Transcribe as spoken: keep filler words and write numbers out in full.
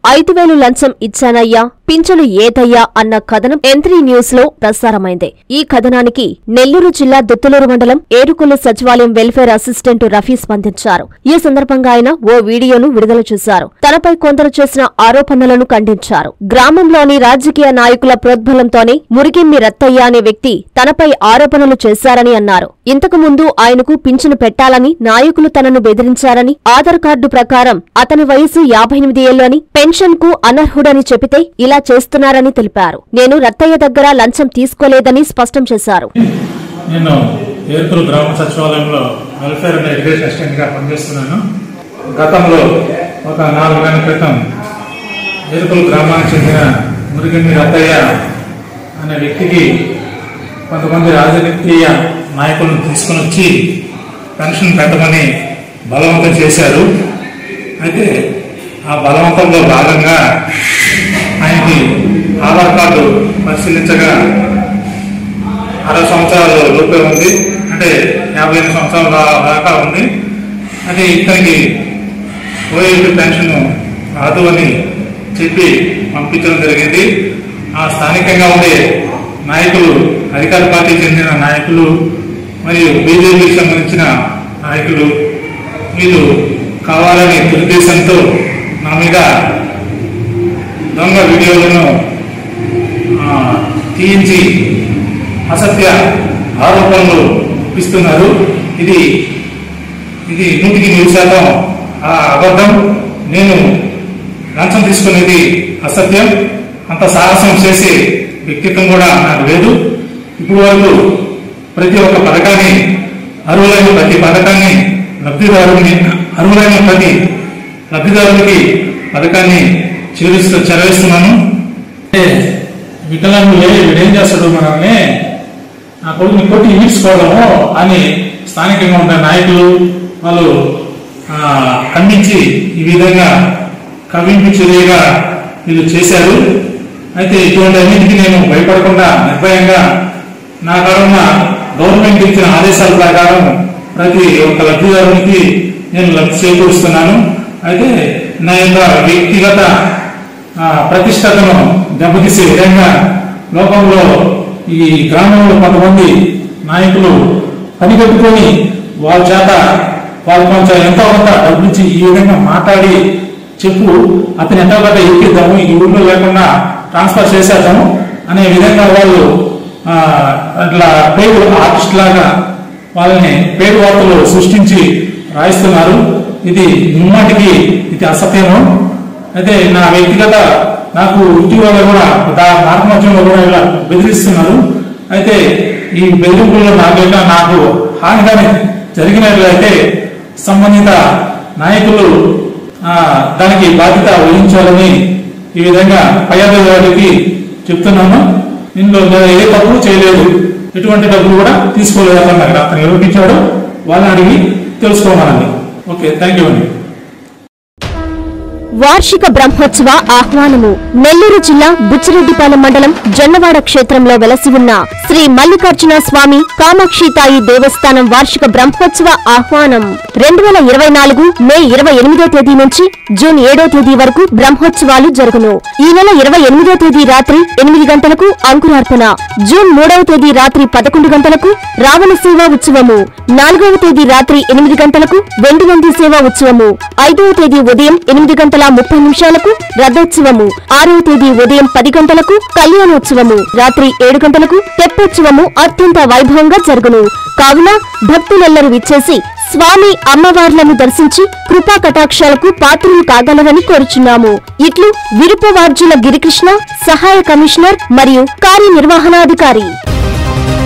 ఐదు వేలు లంచం ఇచ్చానయ్యా, పింఛను ఏదయ్యా అన్న కథనం ఎంత్రీ న్యూస్ లో ప్రసారమైంది. ఈ కథనానికి నెల్లూరు జిల్లా దుత్తులూరు మండలం ఏరుకొల్లు సచివాలయం వెల్ఫేర్ అసిస్టెంట్ రఫీ స్పందించారు. ఈ సందర్భంగా ఆయన ఓ వీడియోను విడుదల చేశారు. తనపై కొందరు చేసిన ఆరోపణలను ఖండించారు. గ్రామంలోని రాజకీయ నాయకుల ప్రోద్బలంతోనే మురిగిమ్మి రత్తయ్య అనే వ్యక్తి తనపై ఆరోపణలు చేశారని అన్నారు. ఇంతకు ముందు ఆయనకు పింఛను పెట్టాలని నాయకులు తనను బెదిరించారని, ఆధార్ కార్డు ప్రకారం అతని వయసు యాభై ఎనిమిది ఏళ్లు అని, పెన్షన్ కు అనర్హుడని చెబితే ఇలా చేస్తున్నారని తెలిపారు. నేను రత్తయ్య దగ్గర లంచం తీసుకోలేదని స్పష్టం చేశారు. నేను ఏరుకొల్లు గ్రామ సచివాలయంలో వెల్ఫేర్ అండ్ ఎడ్యుకేషన్ అసిస్టెంట్ గా పనిచేస్తున్నాను. గతంలో ఒక నాలుగు నెలల క్రితం ఏరుకొల్లు గ్రామానికి చెందిన మురిగిమ్మి రత్తయ్య అనే వ్యక్తికి కొంతమంది రాజకీయ నాయకులను తీసుకుని వచ్చి పెన్షన్ పెట్టమని బలవంతం చేశారు. అయితే ఆ బలవంతంలో భాగంగా ఆయనకి ఆధార్ కార్డు పరిశీలించగా అరవై సంవత్సరాల లోపే ఉంది, అంటే యాభై ఎనిమిది సంవత్సరాల దాకా ఉంది. అది ఇతనికి ఓఏపీ పెన్షన్ రాదు అని చెప్పి పంపించడం జరిగింది. ఆ స్థానికంగా ఉండే నాయకులు, అధికార పార్టీకి చెందిన నాయకులు మరియు బీజేపీకి సంబంధించిన నాయకులు వీళ్ళు కావాలని దురుద్దేశంతో నా మీద దొంగ వీడియోలను తీయించి అసత్య ఆరోపణలు ఇస్తున్నారు. ఇది ఇది నూటికి నూరు శాతం అబద్ధం. నేను లంచం తీసుకునేది అసత్యం. అంత సాహసం చేసే వ్యక్తిత్వం కూడా నాకు లేదు. ఇప్పుడు వరకు ప్రతి ఒక్క పథకాన్ని, అర్హులైన ప్రతి పథకాన్ని లబ్ధిదారుని అర్హులైన ప్రతి లబ్ధిదారునికి పథకాన్ని చేరుస్తూ చెరవేస్తున్నాను. వికలాంగులే వీడేం చేస్తాడు, మనల్ని నా కొడుకుని కొట్టి ఈడ్చుకోవడము అని స్థానికంగా ఉన్న నాయకులు వాళ్ళు ఖండించి ఈ విధంగా కవింపు చర్యగా వీళ్ళు చేశారు. అయితే ఇటువంటి అన్నింటికి నేను భయపడకుండా నిర్భయంగా నా కారున్న గవర్నమెంట్ ఇచ్చిన ఆదేశాల ప్రకారం ప్రతి ఒక్క లబ్ధిదారునికి నేను లబ్ధి చేకూరుస్తున్నాను. అయితే నా యొక్క వ్యక్తిగత ప్రతిష్టతను దెబ్బతీసే విధంగా లోకంలో ఈ గ్రామంలో కొంతమంది నాయకులు పనిగట్టుకొని వాళ్ళ చేత వాళ్ళు కొంచెం ఎంతో కొంత డబ్బించి ఈ విధంగా మాట్లాడి చెప్పు అతను ఎంతో కొంత ఎక్కిద్దాము, ఈ ఊళ్ళో లేకుండా ట్రాన్స్ఫర్ చేసేద్దాము అనే విధంగా వాళ్ళు అట్లా పేరు ఆర్టిస్ట్ లాగా వాళ్ళని పేరు వార్తలు సృష్టించి రాయిస్తున్నారు. ఇది ముమ్మాటికి ఇది అసత్యము. అయితే నా వ్యక్తిగత నాకు ఇటీవల కూడా మార్గమధ్యంలో కూడా ఇలా బెదిరిస్తున్నారు. అయితే ఈ బెదిరింపుల్లో నాకైనా నాకు హానిగానే జరిగినట్లయితే సంబంధిత నాయకులు దానికి బాధ్యత వహించాలని ఈ విధంగా పై అధికారులకి చెప్తున్నాను. ఇందులో ఏ తప్పు చేయలేదు, ఎటువంటి డబ్బులు కూడా తీసుకోలేదు అన్నారు. అతను ఎవరికి ఇచ్చాడో వాళ్ళని అడిగి తెలుసుకోమనండి. ఓకే, థ్యాంక్ యూ అండి. వార్షిక బ్రహ్మోత్సవ ఆహ్వానము. నెల్లూరు జిల్లా బుచ్చిరెడ్డిపాలెం మండలం జొన్నవాడ క్షేత్రంలో వెలసి ఉన్న శ్రీ మల్లికార్జున స్వామి కామాక్షితాయి దేవస్థానం వార్షిక బ్రహ్మోత్సవ ఆహ్వానం రెండు వేల ఇరవై నాలుగు మే ఇరవై ఎనిమిదో తేదీ నుంచి జూన్ ఏడో తేదీ వరకు బ్రహ్మోత్సవాలు జరుగును. ఈ నెల ఇరవై ఎనిమిదో తేదీ రాత్రి ఎనిమిది గంటలకు అంకురార్పణ, జూన్ మూడవ తేదీ రాత్రి పదకొండు గంటలకు రావణ సేవా ఉత్సవము, నాలుగవ తేదీ రాత్రి ఎనిమిది గంటలకు వెండి నంది సేవా ఉత్సవము, ఐదవ తేదీ ఉదయం ఎనిమిది గంటల ముప్పై నిమిషాలకు రథోత్సవము, ఆరవ తేదీ ఉదయం పది గంటలకు కళ్యాణోత్సవము, రాత్రి ఏడు గంటలకు తెప్పోత్సవము అత్యంత వైభవంగా జరుగును. కావున భక్తులెల్లరూ విచ్చేసి స్వామి అమ్మవార్లను దర్శించి కృపా కటాక్షాలకు పాత్రలు కాగలరని కోరుచున్నాము. ఇట్లు విరుపవార్జుల గిరికృష్ణ, సహాయ కమిషనర్ మరియు కార్యనిర్వహణాధికారి.